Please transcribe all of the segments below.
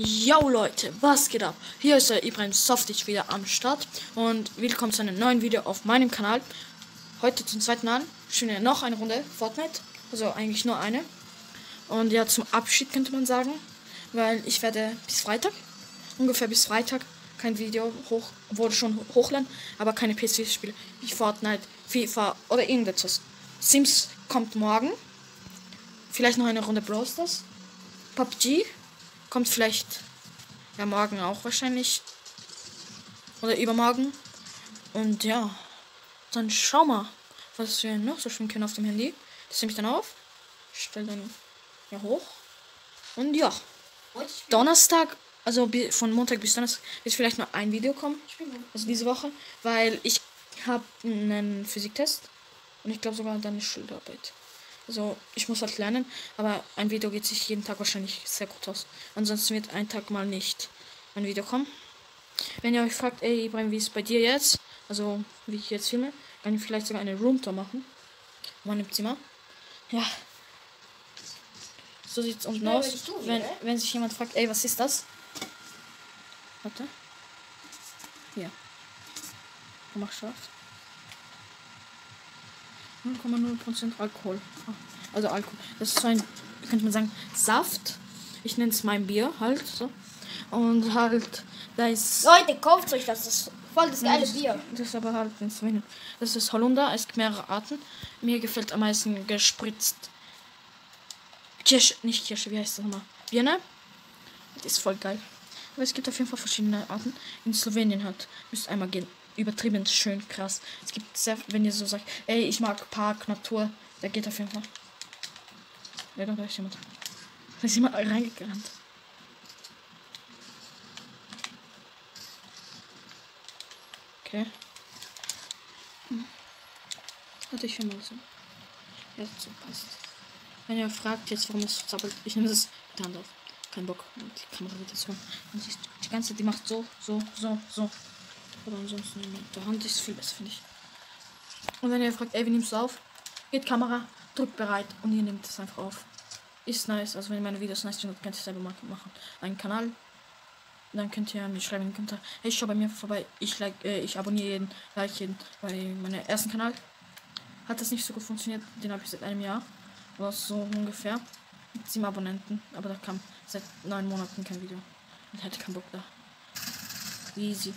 Yo Leute, was geht ab? Hier ist der Ibrahim Softig wieder am Start und willkommen zu einem neuen Video auf meinem Kanal. Heute zum zweiten Mal spielen wir noch eine Runde Fortnite, also eigentlich nur eine. Und ja, zum Abschied könnte man sagen, weil ich werde ungefähr bis Freitag kein Video wurde schon hochladen, aber keine PC-Spiele wie Fortnite, FIFA oder irgendetwas. Sims kommt morgen, vielleicht noch eine Runde Brawl Stars, PUBG kommt vielleicht ja morgen auch wahrscheinlich oder übermorgen. Und ja, dann schau mal, was wir noch so spielen können auf dem Handy. Das nehme ich dann auf, stell dann ja hoch und ja, Donnerstag, also von Montag bis Donnerstag wird vielleicht noch ein Video kommen, also diese Woche, weil ich habe einen Physiktest und ich glaube sogar dann eine Schularbeit. Also ich muss halt lernen, aber ein Video geht sich jeden Tag wahrscheinlich sehr gut aus. Ansonsten wird ein Tag mal nicht ein Video kommen. Wenn ihr euch fragt, ey Ibrahim, wie ist es bei dir jetzt? Also wie ich jetzt filme, kann ich vielleicht sogar eine Roomtour machen. In meinem Zimmer. Ja. So sieht es unten aus. Wenn sich jemand fragt, ey, was ist das? Warte. Hier. Mach scharf. 0,0% Alkohol. Also Alkohol. Das ist so ein, könnte man sagen, Saft. Ich nenne es mein Bier halt so. Und halt, da ist. Leute, kauft euch das. Das ist voll das geile Bier. Das ist aber halt in Slowenien. Das ist Holunder. Es gibt mehrere Arten. Mir gefällt am meisten gespritzt. Nicht Kirsche, wie heißt das nochmal? Birne. Das ist voll geil. Aber es gibt auf jeden Fall verschiedene Arten. In Slowenien halt. Müsst einmal gehen. Übertrieben schön krass. Es gibt sehr, wenn ihr so sagt, ey, ich mag Park, Natur, der geht auf jeden Fall. Ja, da ist jemand. Da ist jemand reingerannt. Okay. Warte, ich filme mal so. Ja, so passt. Wenn ihr fragt jetzt, warum es zappelt, ich nehme das mit der Hand auf. Kein Bock. Die Kamera wird jetzt hören. Und die ganze, die macht so. Aber ansonsten mit der Hand ist viel besser, finde ich. Und wenn ihr fragt, ey, wie nimmst du auf? Geht Kamera, drückt bereit und ihr nehmt es einfach auf. Ist nice, also wenn ihr meine Videos nice findet, könnt ihr selber machen. Einen Kanal. Dann könnt ihr mir schreiben in den Kommentaren, hey, schau bei mir vorbei, ich abonniere jeden, like jeden. Bei meinem ersten Kanal hat das nicht so gut funktioniert, den habe ich seit einem Jahr. Oder so ungefähr. Mit 7 Abonnenten. Aber da kam seit 9 Monaten kein Video. Ich hatte keinen Bock da. Easy.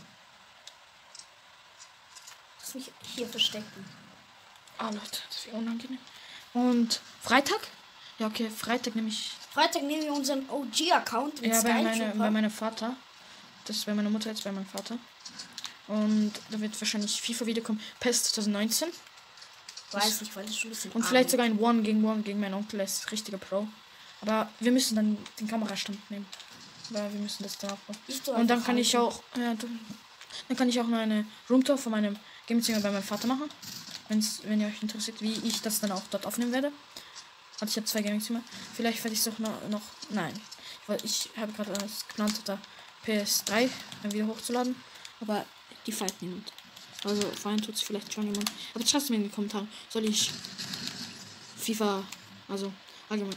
Mich hier verstecken. Ah, Leute, das wäre unangenehm. Und Freitag? Ja, okay, Freitag nehmen wir unseren OG-Account. Ja, bei meinem Vater. Das ist bei meiner Mutter, jetzt bei meinem Vater. Und da wird wahrscheinlich FIFA-Video kommen. PES 2019. Weiß nicht, weil das schon ein bisschen. Und vielleicht sogar ein One gegen meinen Onkel. Er ist richtiger Pro. Aber wir müssen dann den Kamerastand nehmen. Weil wir müssen das da aufbauen. Und dann kann ich auch. Ja, dann kann ich auch noch eine Roomtour von meinem Gamezimmer bei meinem Vater machen. Wenn ihr euch interessiert, wie ich das dann auch dort aufnehmen werde. Also ich habe 2 Gamingzimmer. Vielleicht werde ich es auch noch. Nein. Weil ich habe gerade geplant, da PS3 wieder hochzuladen. Aber die feiert niemand. Also feiern tut es vielleicht schon jemand. Aber schreibt mir in die Kommentare. Soll ich FIFA, also allgemein.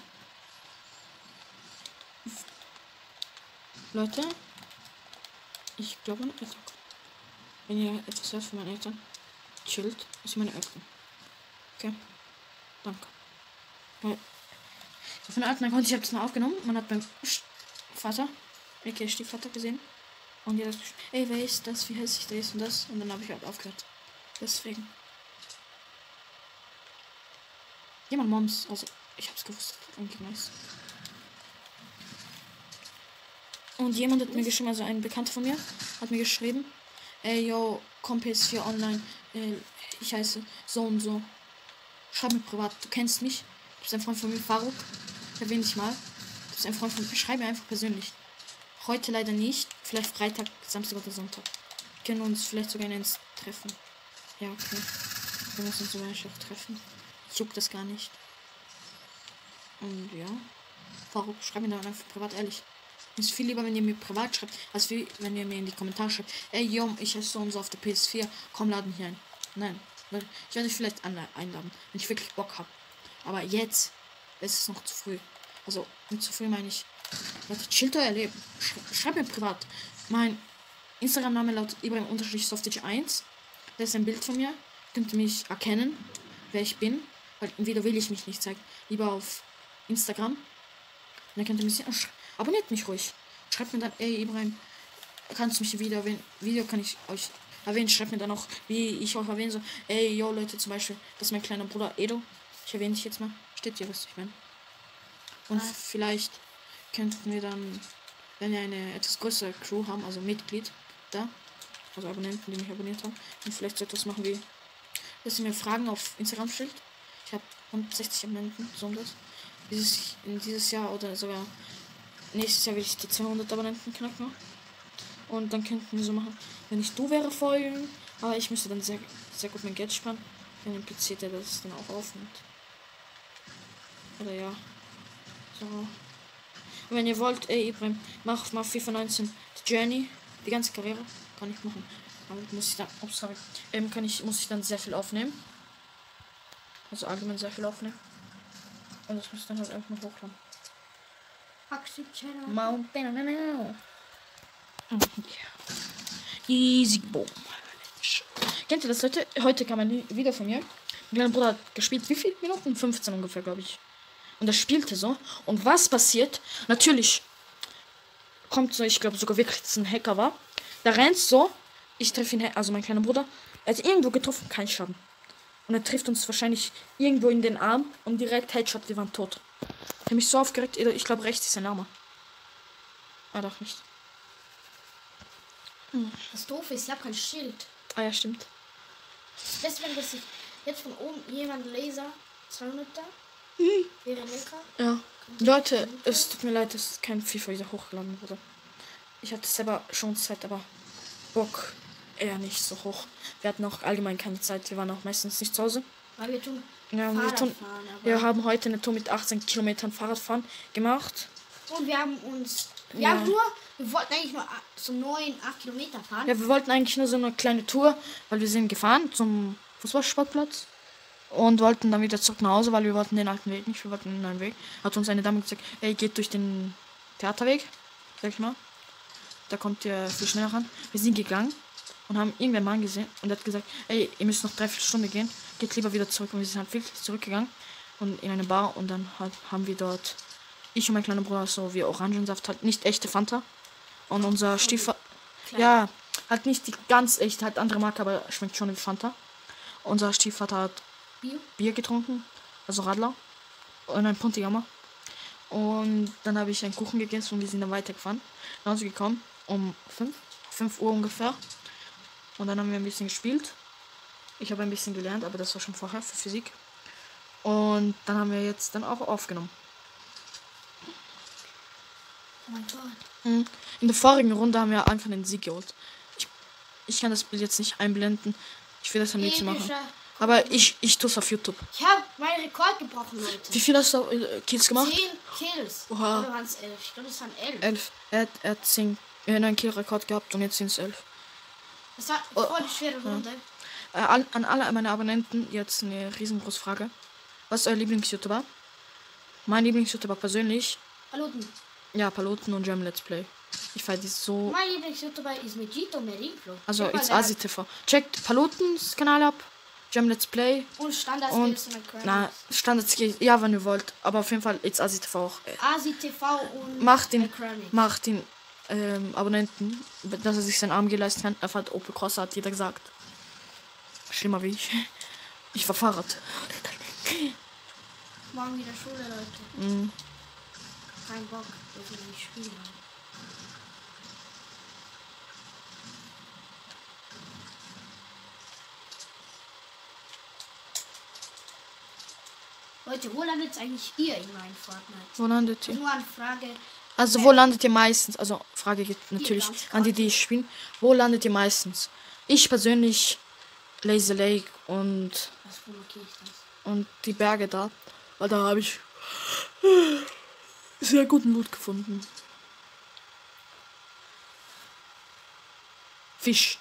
Leute, ich glaube, meine Eltern. Wenn ihr etwas hört von meinen Eltern, chillt, ist meine Eltern. Okay? Danke. Weil, von der alten Account, ich habe das mal aufgenommen. Man hat beim Vater, okay, Stiefvater gesehen. Und jeder sagt, ey, wer ist das? Wie heißt sich das und das? Und dann habe ich halt aufgehört. Deswegen. Jemand Moms, also ich hab's gewusst. Eigentlich nice. Und jemand hat mir geschrieben, also ein Bekannter von mir, hat mir geschrieben, ey, yo, komm PS4 online, ich heiße so und so. Schreib mir privat, du kennst mich. Du bist ein Freund von mir, Faruk. Erwähne dich mal. Du bist ein Freund von mir. Schreib mir einfach persönlich. Heute leider nicht. Vielleicht Freitag, Samstag oder Sonntag. Wir können uns vielleicht sogar ins treffen. Ja, okay. Wir müssen uns sogar auch treffen. Ich juckt das gar nicht. Und ja. Faruk, schreib mir dann einfach privat, ehrlich. Es ist viel lieber, wenn ihr mir privat schreibt, als wenn ihr mir in die Kommentare schreibt, ey, yo, ich heiße so und so auf der PS4, komm, laden hier ein. Nein, weil ich werde euch vielleicht einladen, wenn ich wirklich Bock habe. Aber jetzt ist es noch zu früh. Also, mit zu früh meine ich Leute, chillt euer Leben. Schreibt mir privat. Mein Instagram-Name lautet Ibrahim_Softic1. Das ist ein Bild von mir. Könnt ihr mich erkennen, wer ich bin. Weil im Video will ich mich nicht zeigen. Lieber auf Instagram. Und dann könnt ihr mich sehen. Abonniert mich ruhig. Schreibt mir dann, ey Ibrahim, kannst du mich wieder erwähnen? Video kann ich euch erwähnen. Schreibt mir dann auch, wie ich euch erwähne. So, ey, yo Leute, zum Beispiel, das ist mein kleiner Bruder Edo. Ich erwähne dich jetzt mal. Steht ihr, was ich meine? Und vielleicht könnten wir dann, wenn wir eine etwas größere Crew haben, also Mitglied da, also Abonnenten, die mich abonniert haben, und vielleicht so etwas machen wie, dass ihr mir Fragen auf Instagram stellt. Ich habe 160 Abonnenten, so um das. Dieses Jahr oder sogar nächstes Jahr will ich die 200 Abonnenten knacken. Und dann könnten wir so machen, wenn ich du wäre folgen, aber ich müsste dann sehr, sehr gut mein Geld sparen. Wenn ein PC, der das dann auch aufnimmt. Oder ja. So. Und wenn ihr wollt, ey Ibrahim, mach mal FIFA 19 die Journey, die ganze Karriere, kann ich machen. Aber muss ich dann, muss ich dann sehr viel aufnehmen. Also allgemein sehr viel aufnehmen. Und das muss ich dann halt einfach noch hochladen. Mountain. Easy Boom. Kennt ihr das, Leute? Heute kam ein Video von mir. Mein kleiner Bruder hat gespielt. Wie viele Minuten? 15 ungefähr, glaube ich. Und er spielte so. Und was passiert? Natürlich kommt so, ich glaube sogar wirklich, dass es ein Hacker war. Da rennt so. Ich treffe ihn, also mein kleiner Bruder. Er hat irgendwo getroffen, kein Schaden. Und er trifft uns wahrscheinlich irgendwo in den Arm und direkt Headshot, wir waren tot. Ich habe mich so aufgeregt. Ich glaube, rechts ist ein Name. Ah, doch nicht. Das doof ist, ich habe kein Schild. Ah ja, stimmt. Deswegen, dass ich jetzt von oben jemand Laser 200 da. Wäre lecker. Ja. Leute, es tut mir leid, dass kein FIFA wieder hochgeladen wurde. Ich hatte selber schon Zeit, aber Bock eher nicht so hoch. Wir hatten auch allgemein keine Zeit. Wir waren auch meistens nicht zu Hause. Weil wir tun Ja, wir haben heute eine Tour mit 18 Kilometern Fahrradfahren gemacht. Und wir haben uns... Wir wollten eigentlich nur so 9, 8 Kilometer fahren. Ja, wir wollten eigentlich nur so eine kleine Tour, weil wir sind gefahren zum Fußballsportplatz und wollten dann wieder zurück nach Hause, weil wir wollten den alten Weg nicht, wir wollten den neuen Weg. Hat uns eine Dame gesagt, ey, geht durch den Theaterweg, sag ich mal. Da kommt ihr viel schneller ran. Wir sind gegangen und haben irgendeinen Mann gesehen und der hat gesagt, ey, ihr müsst noch 3 Stunden gehen, geht lieber wieder zurück. Und wir sind halt wirklich zurückgegangen und in eine Bar und dann haben wir dort, ich und mein kleiner Bruder, so wie Orangensaft, halt nicht echte Fanta. Und unser Stiefvater, ja, hat nicht die ganz echte, halt andere Marke, aber schmeckt schon wie Fanta. Unser Stiefvater hat Bier getrunken, also Radler und ein Pontigammer. Und dann habe ich einen Kuchen gegessen und wir sind dann weitergefahren. Nach Hause gekommen, um 5 Uhr ungefähr. Und dann haben wir ein bisschen gespielt. Ich habe ein bisschen gelernt, aber das war schon vorher für Physik. Und dann haben wir jetzt dann auch aufgenommen. Oh mein Gott. In der vorigen Runde haben wir einfach den Sieg geholt. Ich kann das Bild jetzt nicht einblenden. Ich will das am liebsten machen. Aber ich tue es auf YouTube. Ich habe meinen Rekord gebrochen, Leute. Wie viel hast du Kills gemacht? 10 Kills. Oha. Oder waren es 11? Ich glaube, es waren 11. 11. Er hat 10, 9 Kill-Rekord gehabt und jetzt sind es 11. Das war voll eine schwere Runde. An alle meine Abonnenten jetzt eine riesengroße Frage. Was ist euer Lieblings-YouTuber? Mein Lieblings-YouTuber persönlich? Paluten. Ja, Paluten und German Let's Play. Ich fand die so... Mein Lieblings-YouTuber ist Megito Merinflo. Also, it's Asi TV. Checkt Palutens Kanal ab. German Let's Play. Und Standard-Skills und na, Standard-Skills, ja, wenn ihr wollt. Aber auf jeden Fall, it's Asi TV auch. Asi TV und Macht den Abonnenten, dass er sich seinen Arm geleisten kann. Er fährt Opel Cross, hat jeder gesagt. Schlimmer wie ich. Ich war Fahrrad. Morgen wieder Schule, Leute. Kein Bock, dass wir nicht spielen. Leute, wo landet eigentlich ihr in meinem Fortnite? Wo landet ihr? Nur eine Frage. Also wo landet ihr meistens? Also Frage geht natürlich an die spielen. Wo landet ihr meistens? Ich persönlich Lazy Lake und die Berge da. Weil da habe ich sehr guten Loot gefunden. Fisch.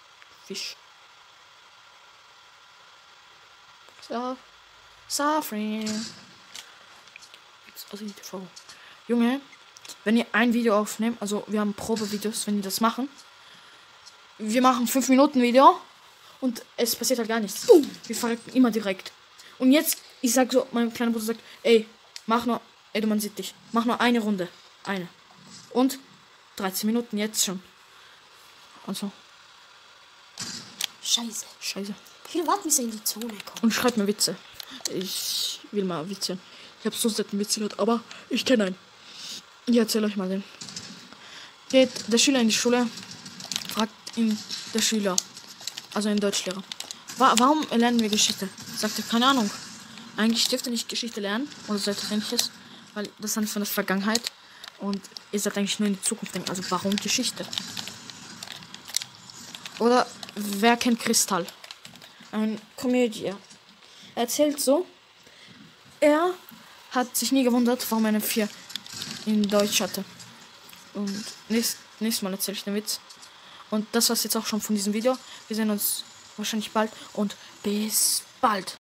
So. Safran. Also TV. Junge, wenn ihr ein Video aufnehmt, also wir haben Probevideos, wenn die das machen. Wir machen 5 Minuten Video und es passiert halt gar nichts. Wir verrecken immer direkt. Und jetzt, ich sag so, mein kleiner Bruder sagt, ey, man sieht dich. Mach nur eine Runde. Eine. Und 13 Minuten jetzt schon. Also. Scheiße. Ich will warten, bis er in die Zone kommt. Und schreibt mir Witze. Ich will mal Witze. Ich habe so selten Witze gehört, aber ich kenne einen. Ich erzähle euch mal den. Geht der Schüler in die Schule, fragt ihn der Schüler, also ein Deutschlehrer, warum lernen wir Geschichte? Sagt er, keine Ahnung. Eigentlich dürft ihr nicht Geschichte lernen oder so etwas Ähnliches, weil das ist von der Vergangenheit und ihr seid eigentlich nur in die Zukunft denken. Also warum Geschichte? Oder wer kennt Kristall? Ein Komödie. Er erzählt so, er hat sich nie gewundert, warum er eine 4 in Deutsch hatte. Und nächstes Mal erzähle ich den Witz. Und das war's jetzt auch schon von diesem Video. Wir sehen uns wahrscheinlich bald und bis bald.